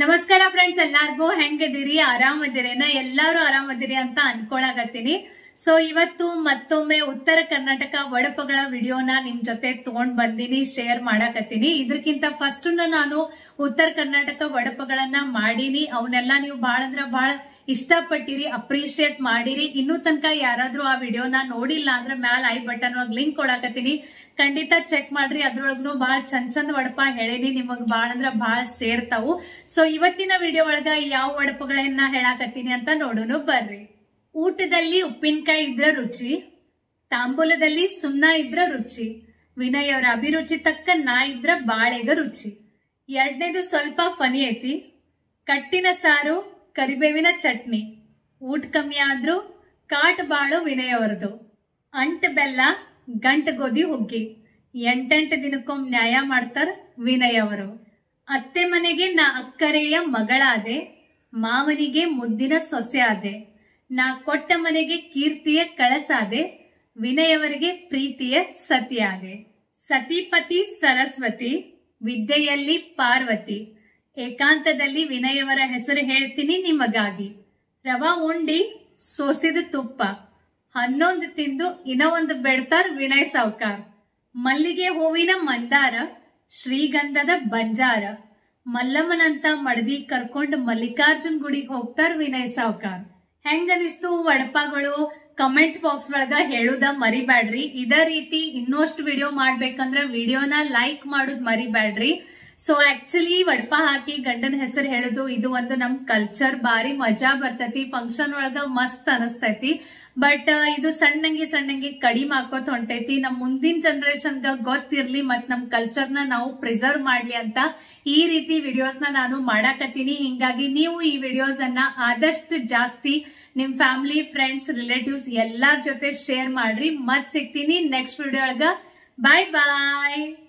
ನಮಸ್ಕಾರ ಫ್ರೆಂಡ್ಸ್, ಎಲ್ಲಾರ್ಗೂ ಹೆಂಗದಿರಿ? ಆರಾಮದಿರೇನ? ಎಲ್ಲಾರು ಆರಾಮದಿರಿ ಅಂತ ಅನ್ಕೊಳಕತ್ತೀನಿ. ಸೊ ಇವತ್ತು ಮತ್ತೊಮ್ಮೆ ಉತ್ತರ ಕರ್ನಾಟಕ ವಡಪಗಳ ವಿಡಿಯೋನ ನಿಮ್ ಜೊತೆ ತಗೊಂಡ್ ಬಂದಿನಿ, ಶೇರ್ ಮಾಡಕತ್ತೀನಿ. ಇದಕ್ಕಿಂತ ಫಸ್ಟ್ ನಾನು ಉತ್ತರ ಕರ್ನಾಟಕ ವಡಪಗಳನ್ನ ಮಾಡೀನಿ. ಅವನ್ನೆಲ್ಲ ನೀವು ಬಹಳ ಅಂದ್ರ ಬಹಳ ಇಷ್ಟಪಟ್ಟಿರಿ, ಅಪ್ರಿಶಿಯೇಟ್ ಮಾಡಿರಿ. ಇನ್ನೂ ತನಕ ಯಾರಾದ್ರೂ ಆ ವಿಡಿಯೋನ ನೋಡಿಲ್ಲ ಅಂದ್ರೆ ಮ್ಯಾಲ ಐ ಬಟನ್ ಒಳಗ್ ಲಿಂಕ್ ಕೊಡಾಕತ್ತೀನಿ, ಖಂಡಿತ ಚೆಕ್ ಮಾಡ್ರಿ. ಅದ್ರೊಳಗೂ ಬಹಳ ಚಂದ ವಡಪ ಹೇಳೇನಿ, ನಿಮಗ್ ಬಹಳ ಅಂದ್ರ ಬಹಳ ಸೇರ್ತಾವು. ಸೊ ಇವತ್ತಿನ ವಿಡಿಯೋ ಒಳಗ ಯಾವ ವಡಪಗಳನ್ನ ಹೇಳಾಕತ್ತೀನಿ ಅಂತ ನೋಡೋಣ ಬರ್ರಿ. ಊಟದಲ್ಲಿ ಉಪ್ಪಿನಕಾಯಿ ಇದ್ರ ರುಚಿ, ತಾಂಬೂಲದಲ್ಲಿ ಸುಣ್ಣ ಇದ್ರ ರುಚಿ, ವಿನಯ್ ಅವರ ಅಭಿರುಚಿ ತಕ್ಕ ನಾ ಇದ್ರ ಬಾಳೆಗ ರುಚಿ. ಎರಡನೇದು ಸ್ವಲ್ಪ ಫನಿ ಐತಿ, ಕಟ್ಟಿನ ಸಾರು ಕರಿಬೇವಿನ ಚಟ್ನಿ, ಊಟ ಕಮ್ಮಿ ಆದ್ರೂ ಕಾಟ್ ಬಾಳು ವಿನಯ್ ಅವರದು. ಅಂಟ್ ಬೆಲ್ಲ ಗಂಟ್ ಗೋಧಿ ಹುಗ್ಗಿ, ಎಂಟೆಂಟು ದಿನಕ್ಕೊಮ್ಮೆ ನ್ಯಾಯ ಮಾಡ್ತಾರ ವಿನಯ್ ಅವರು. ಅತ್ತೆ ಮನೆಗೆ ನಾ ಅಕ್ಕರೆಯ ಮಗಳಾದೆ, ಮಾವನಿಗೆ ಮುದ್ದಿನ ಸೊಸೆ ಆದೆ, ನಾ ಕೊಟ್ಟ ಮನೆಗೆ ಕೀರ್ತಿಯ ಕಳಸಾದೆ, ವಿನಯ್ ಅವರಿಗೆ ಪ್ರೀತಿಯ ಸತಿಯಾದೆ. ಸತಿಪತಿ ಸರಸ್ವತಿ, ವಿದ್ಯೆಯಲ್ಲಿ ಪಾರ್ವತಿ, ಏಕಾಂತದಲ್ಲಿ ವಿನಯ್ ಅವರ ಹೆಸರು ಹೇಳ್ತೀನಿ ನಿಮಗಾಗಿ. ರವಾ ಉಂಡಿ ಸೋಸಿದ ತುಪ್ಪ, 11 ತಿಂದು ಇನ್ನೊಂದು ಬೆಡ್ತಾರ್ ವಿನಯ್ ಸಾವ್ಕಾರ್. ಮಲ್ಲಿಗೆ ಹೂವಿನ ಮಂದಾರ, ಶ್ರೀಗಂಧದ ಬಂಜಾರ, ಮಲ್ಲಮ್ಮನಂತ ಮಡದಿ ಕರ್ಕೊಂಡು ಮಲ್ಲಿಕಾರ್ಜುನ್ ಗುಡಿಗೆ ಹೋಗ್ತಾರ ವಿನಯ್ ಸಾವ್ಕಾರ್. ಹೆಂಗನಿಷ್ಟು ವಡಪಗಳು ಕಮೆಂಟ್ ಬಾಕ್ಸ್ ಒಳಗ ಹೇಳುದ ಮರಿಬ್ಯಾಡ್ರಿ. ಇದೇ ರೀತಿ ಇನ್ನಷ್ಟು ವಿಡಿಯೋ ಮಾಡ್ಬೇಕಂದ್ರ ವಿಡಿಯೋನ ಲೈಕ್ ಮಾಡೋದ್ ಮರಿಬ್ಯಾಡ್ರಿ. ಸೊ ಆಕ್ಚುಲಿ ವಡಪ ಹಾಕಿ ಗಂಡನ ಹೆಸರು ಹೇಳುದು ಇದು ಒಂದು ನಮ್ ಕಲ್ಚರ್, ಬಾರಿ ಮಜಾ ಬರ್ತೈತಿ, ಫಂಕ್ಷನ್ ಒಳಗ ಮಸ್ತ್ ಅನಸ್ತೈತಿ. ಬಟ್ ಇದು ಸಣ್ಣಂಗಿ ಕಡಿಮೆ ಹಾಕೋತ್ ಹೊಂಟೈತಿ. ನಮ್ ಮುಂದಿನ ಜನರೇಷನ್ಗ ಗೊತ್ತಿರ್ಲಿ ಮತ್ ನಮ್ ಕಲ್ಚರ್ನ ನಾವು ಪ್ರಿಸರ್ವ್ ಮಾಡ್ಲಿ ಅಂತ ಈ ರೀತಿ ವಿಡಿಯೋಸ್ ನಾನು ಮಾಡಾಕತ್ತೀನಿ. ಹಿಂಗಾಗಿ ನೀವು ಈ ವಿಡಿಯೋಸ್ ಅನ್ನ ಆದಷ್ಟು ಜಾಸ್ತಿ ನಿಮ್ ಫ್ಯಾಮಿಲಿ, ಫ್ರೆಂಡ್ಸ್, ರಿಲೇಟಿವ್ಸ್ ಎಲ್ಲಾರ್ ಜೊತೆ ಶೇರ್ ಮಾಡ್ರಿ. ಮತ್ ಸಿಗ್ತೀನಿ ನೆಕ್ಸ್ಟ್ ವಿಡಿಯೋ ಒಳಗ. ಬಾಯ್ ಬಾಯ್.